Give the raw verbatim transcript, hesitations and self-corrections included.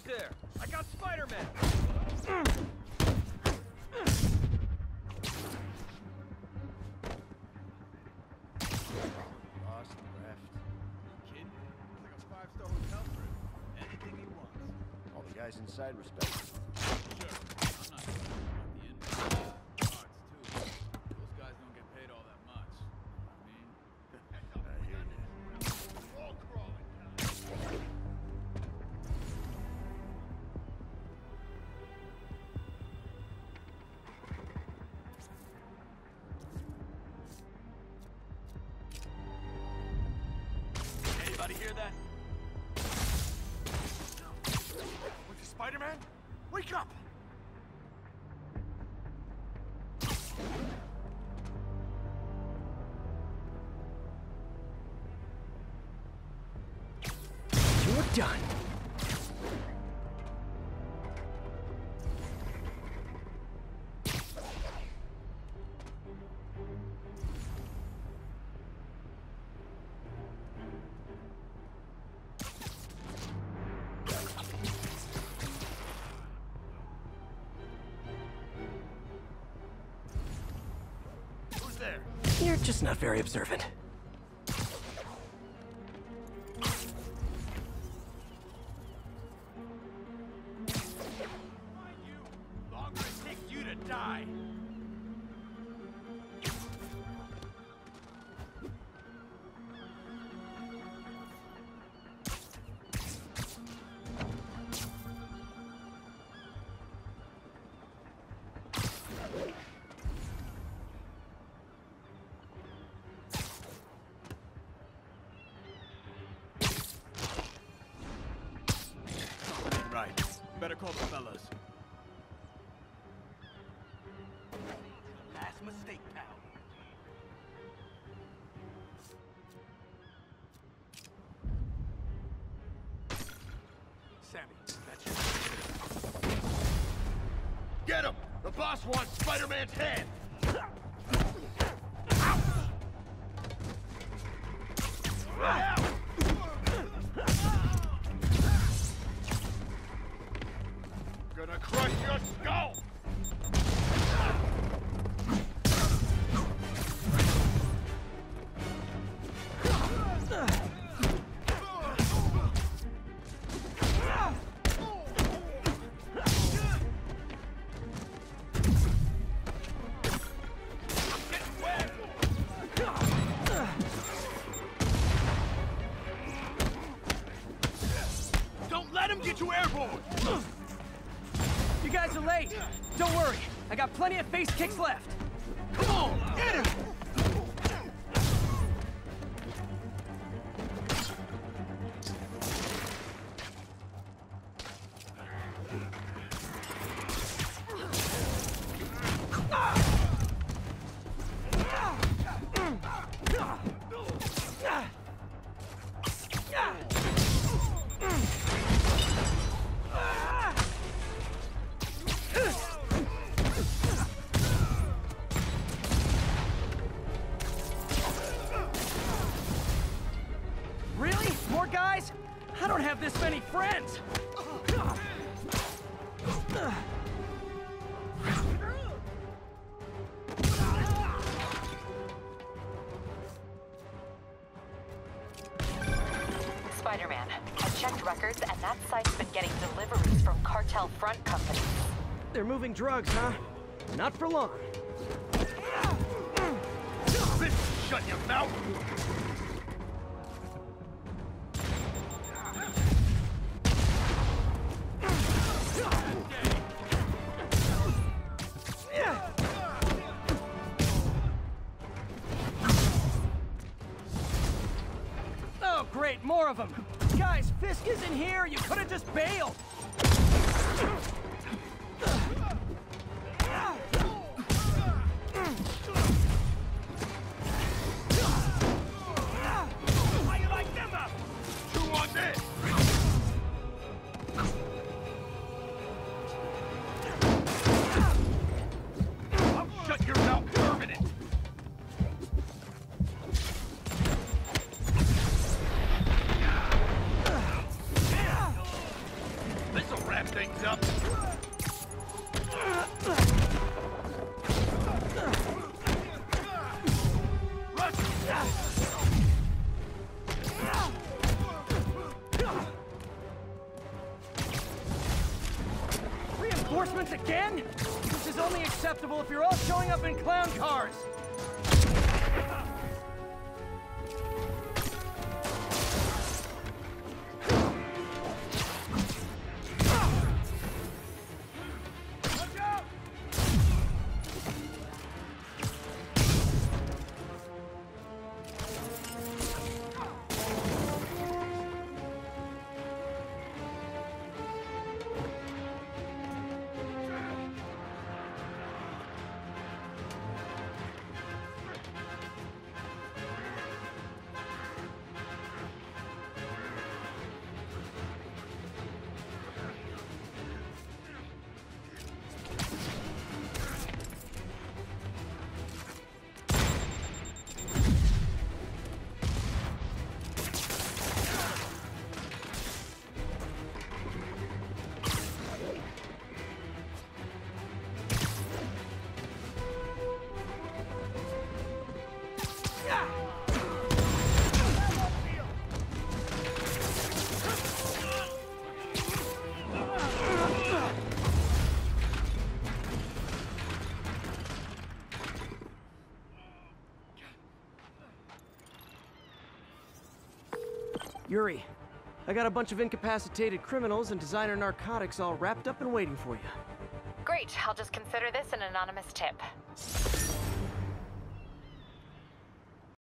Who's there? I got Spider-Man! Lost left. Kid, like a five-star hotel for him. Anything he wants. All the guys inside respect him. Sure, I'm not talking about the inmates. Guards, too. Those guys don't get paid all that much. I mean... I hear you. All crawling. Anybody hear that? With the Spider-Man? Wake up! You're done. Who's there? You're just not very observant. Mind you, longer it takes you to die. Right. Better call the fellas. Last mistake, pal. Sammy, that's your... Get him! The boss wants Spider-Man's head! Gonna crush your skull! Don't let him get you airborne! You guys are late. Don't worry. I got plenty of face kicks left. Come on, get him! Really? More guys? I don't have this many friends. Spider-Man, I checked records and that site's been getting deliveries from cartel front companies. They're moving drugs, huh? Not for long. Bitch, shut your mouth! Oh, great, more of them. Guys, Fisk isn't here. You could have just bailed. How you like them up? Who wants this? I'll shut your mouth permanent! This'll things up. Reinforcements again? This is only acceptable if you're all showing up in clown cars. Yuri, I got a bunch of incapacitated criminals and designer narcotics all wrapped up and waiting for you. Great, I'll just consider this an anonymous tip.